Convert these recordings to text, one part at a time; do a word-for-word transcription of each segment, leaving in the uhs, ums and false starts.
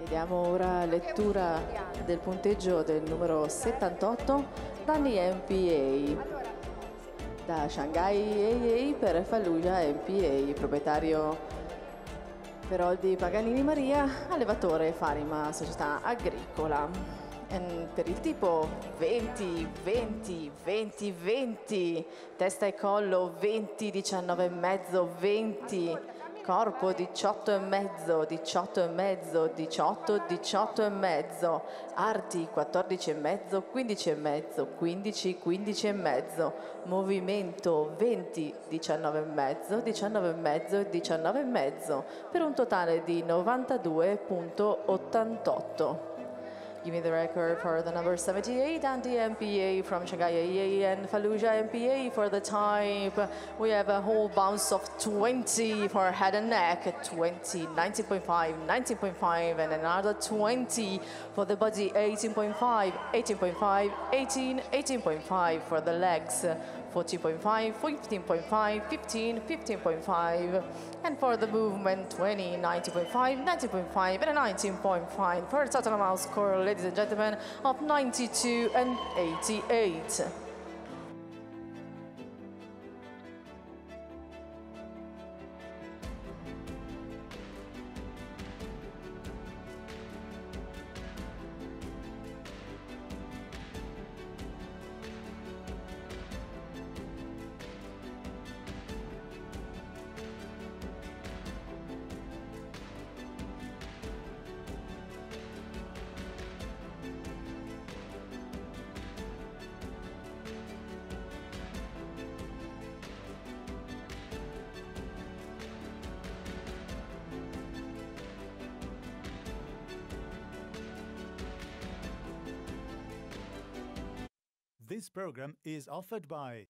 Diamo ora lettura del punteggio del numero settantotto, Danny M P A, da Shanghai A A per Fallujah M P A, proprietario Peroldi Paganini Maria, allevatore Farima Società Agricola. E per il tipo venti, venti, venti, venti, testa e collo venti, diciannove e mezzo, venti, corpo diciotto e mezzo, diciotto e mezzo, diciotto, diciotto e mezzo, arti quattordici e mezzo, quindici e mezzo, quindici, quindici e mezzo, movimento venti, diciannove e mezzo, diciannove e mezzo e diciannove e mezzo, per un totale di novantadue virgola ottantotto. Give me the record for the number seventy-eight and the M P A from Shanghai A A and Fallujah M P A for the type. We have a whole bounce of twenty for head and neck, twenty, nineteen point five, nineteen point five, and another twenty for the body, eighteen point five, eighteen point five, eighteen, eighteen point five for the legs, fourteen point five, fifteen point five, fifteen, fifteen point five, and for the movement, twenty, nineteen point five, nineteen point five, and a nineteen point five for a total amount score, ladies and gentlemen, of ninety-two and eighty-eight. This program is offered by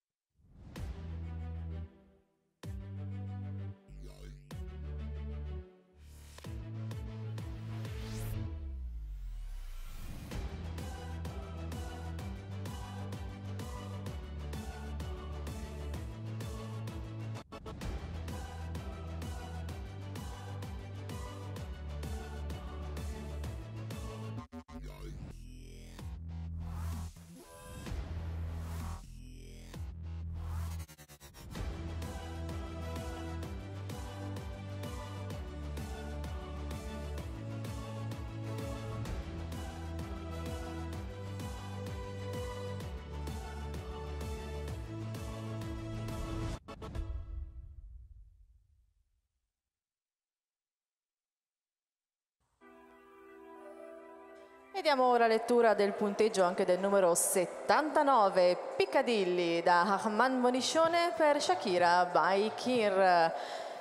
E diamo ora lettura del punteggio anche del numero settantanove, Piccadilly, da Ahmad Moniscione per Shakira Baikir,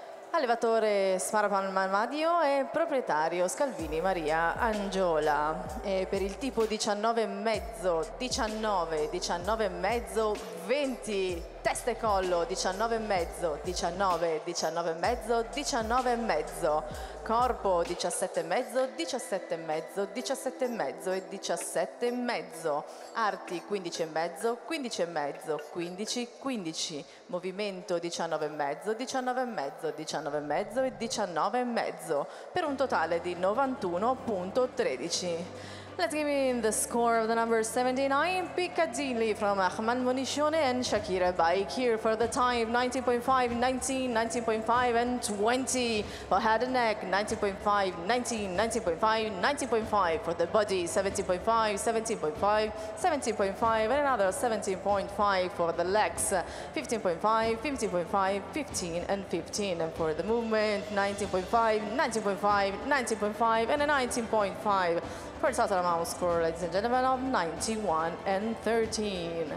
allevatore Sfarapan Madio e proprietario Scalvini Maria Angiola. E per il tipo diciannove e mezzo, diciannove, diciannove e mezzo, venti, testa e collo diciannove e mezzo, diciannove, diciannove e mezzo, diciannove e mezzo, corpo diciassette e mezzo, diciassette e mezzo, diciassette e mezzo e diciassette e mezzo, arti quindici e mezzo, quindici e mezzo, quindici, quindici, movimento diciannove e mezzo, diciannove e mezzo, diciannove e mezzo e diciannove e mezzo, per un totale di novantuno virgola tredici. Let's give in the score of the number seventy-nine, Piccadilly from Ahmad Moniscione and Shakira Baikir for the time, nineteen point five, nineteen, nineteen point five, and twenty. For head and neck, nineteen point five, nineteen, nineteen point five, nineteen point five. For the body, seventeen point five, seventeen point five, seventeen point five, and another seventeen point five. For the legs, fifteen point five, fifteen point five, fifteen, and fifteen. And for the movement, nineteen point five, nineteen point five, nineteen point five, and a nineteen point five. For a total amount score, ladies and gentlemen, of ninety-one and thirteen.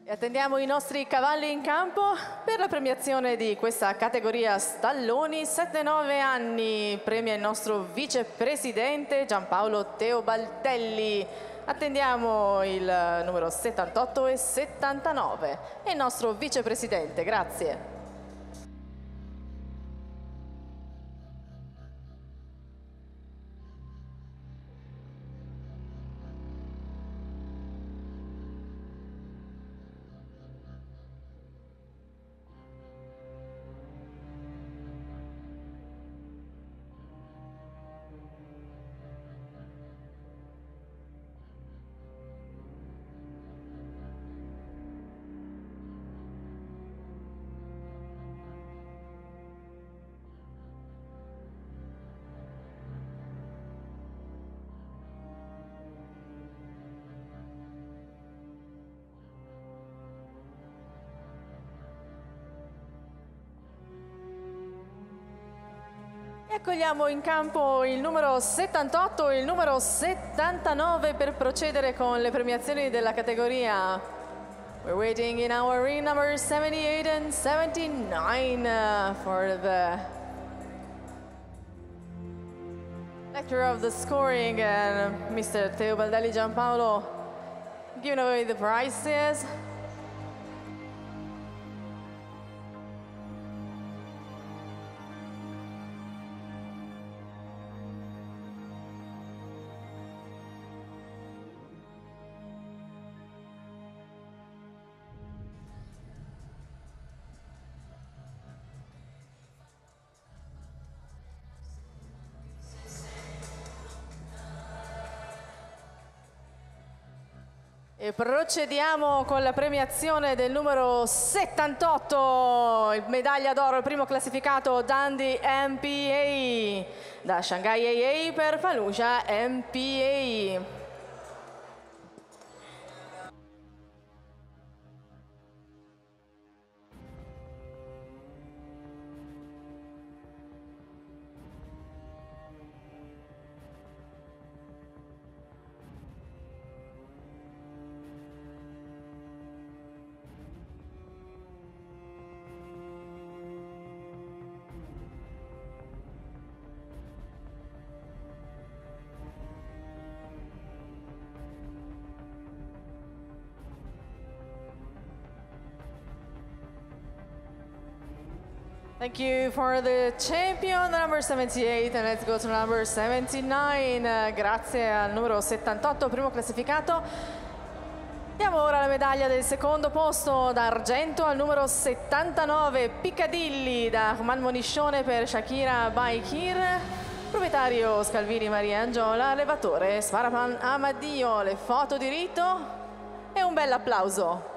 E attendiamo i nostri cavalli in campo per la premiazione di questa categoria stalloni sette nove anni. Premia il nostro vicepresidente Giampaolo Teobaldelli. Attendiamo il numero settantotto e settantanove e il nostro vicepresidente. Grazie. Accogliamo in campo il numero settantotto e il numero settantanove per procedere con le premiazioni della categoria. We're waiting in our ring number seventy-eight and seventy-nine uh, for the lecture of the scoring, and Mister Teobaldelli Giampaolo giving away the prizes. E procediamo con la premiazione del numero settantotto, il medaglia d'oro, il primo classificato Dundee M P A, da Shanghai A A per Fallujah M P A. Thank you for the champion, the number seventy-eight, and let's go to number seventy-nine. Uh, grazie al numero settantotto, primo classificato. Diamo ora la medaglia del secondo posto d'argento al numero settantanove, Piccadilly, da Ahmad Moniscione per Shakira Baikir, proprietario Scalvini Maria Angiola, allevatore Svarapan Amadio. Le foto di rito e un bel applauso.